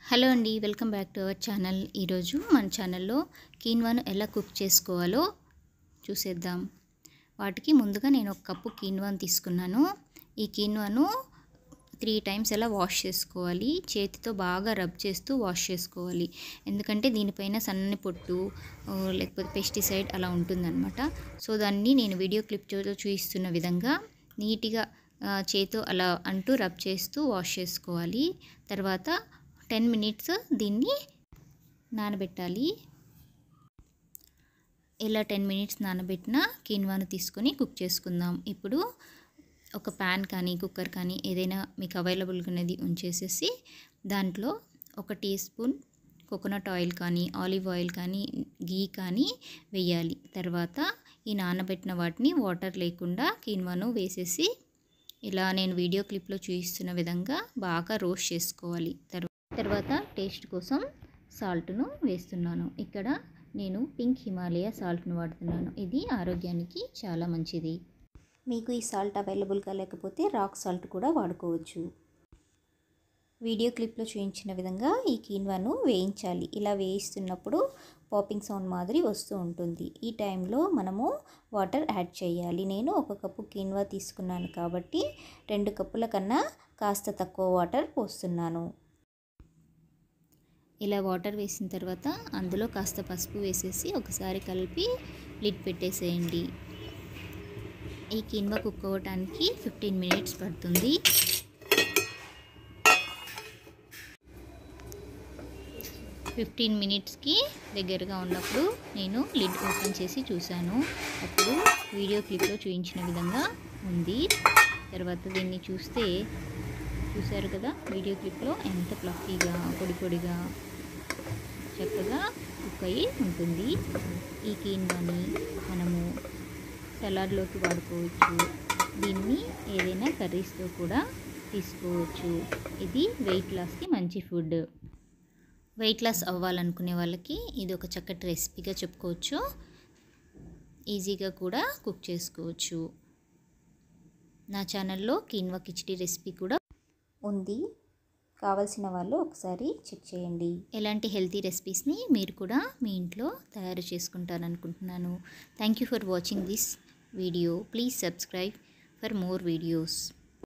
Hello అండి, welcome back to our channel. ఈరోజు మన ఛానల్లో కీన్వాను ఎలా కుక్ చేసుకోవాలో చూసేద్దాం. వాటికి ముందుగా నేను ఒక కప్పు కీన్వాను తీసుకున్నాను. ఈ కీన్వాను 3 టైమ్స్ ఎలా వాష్ చేసుకోవాలి, చేతితో బాగా రబ్ చేస్తూ వాష్ చేసుకోవాలి. ఎందుకంటే దీనిపైన సన్నని పొట్టు లేకపోతే పెస్టిసైడ్ అలా ఉంటుందన్నమాట. సో దాన్ని నేను వీడియో క్లిప్తో చూపిస్తున్న విధంగా నీట్గా చేతితో అలా అంటూ రబ్ చేస్తూ వాష్ చేసుకోవాలి. తర్వాత 10 మినిట్స్ దీన్ని నానబెట్టాలి. ఇలా 10 మినిట్స్ నానబెట్టిన కీన్వాను తీసుకొని కుక్ చేసుకుందాం. ఇప్పుడు ఒక ప్యాన్ కానీ కుక్కర్ కానీ ఏదైనా మీకు అవైలబుల్గా ఉన్నది ఉంచేసేసి దాంట్లో 1 టీ స్పూన్ కోకోనట్ ఆయిల్ కానీ ఆలివ్ ఆయిల్ కానీ గీ కానీ వేయాలి. తర్వాత ఈ నానబెట్టిన వాటిని వాటర్ లేకుండా కీన్వాను వేసేసి ఇలా నేను వీడియో క్లిప్లో చూపిస్తున్న విధంగా బాగా రోస్ట్ చేసుకోవాలి. తర్వాత టేస్ట్ కోసం సాల్ట్ను వేస్తున్నాను. ఇక్కడ నేను పింక్ హిమాలయ సాల్ట్ను వాడుతున్నాను. ఇది ఆరోగ్యానికి చాలా మంచిది. మీకు ఈ సాల్ట్ అవైలబుల్గా లేకపోతే రాక్ సాల్ట్ కూడా వాడుకోవచ్చు. వీడియో క్లిప్లో చూపించిన విధంగా ఈ కీన్వాను వేయించాలి. ఇలా వేయిస్తున్నప్పుడు పాపింగ్ సౌండ్ మాదిరి వస్తూ ఉంటుంది. ఈ టైంలో మనము వాటర్ యాడ్ చేయాలి. నేను 1 కప్పు కీన్వా తీసుకున్నాను కాబట్టి 2 కప్పుల కన్నా కాస్త తక్కువ వాటర్ పోస్తున్నాను. ఇలా వాటర్ వేసిన తర్వాత అందులో కాస్త పసుపు వేసేసి ఒకసారి కలిపి లిడ్ పెట్టేసేయండి. ఈ కీన్వా కుక్ అవ్వడానికి 15 మినిట్స్ పడుతుంది. ఫిఫ్టీన్ మినిట్స్కి దగ్గరగా ఉన్నప్పుడు నేను లిడ్ ఓపెన్ చేసి చూశాను. అప్పుడు వీడియో క్లిప్లో చూపించిన విధంగా ఉంది. తర్వాత దీన్ని చూశారు కదా, వీడియో క్లిప్లో ఎంత ఫ్లఫీగా పొడి పొడిగా చక్కగా కుక్ అయ్యి ఉంటుంది. ఈ కీన్వాని మనము సలాడ్లోకి వాడుకోవచ్చు. దీన్ని ఏదైనా కర్రీస్తో కూడా తీసుకోవచ్చు. ఇది వెయిట్ లాస్కి మంచి ఫుడ్. వెయిట్ లాస్ అవ్వాలనుకునే వాళ్ళకి ఇది ఒక చక్కటి రెసిపీగా చెప్పుకోవచ్చు. ఈజీగా కూడా కుక్ చేసుకోవచ్చు. నా ఛానల్లో కీన్వా కిచిడి రెసిపీ కూడా ఉంది. కావాల్సిన వాళ్ళు ఒకసారి చెక్ చేయండి. ఎలాంటి హెల్తీ రెసిపీస్ని మీరు కూడా మీ ఇంట్లో తయారు చేసుకుంటారనుకుంటున్నాను. Thank you for watching this video. Please subscribe for more videos.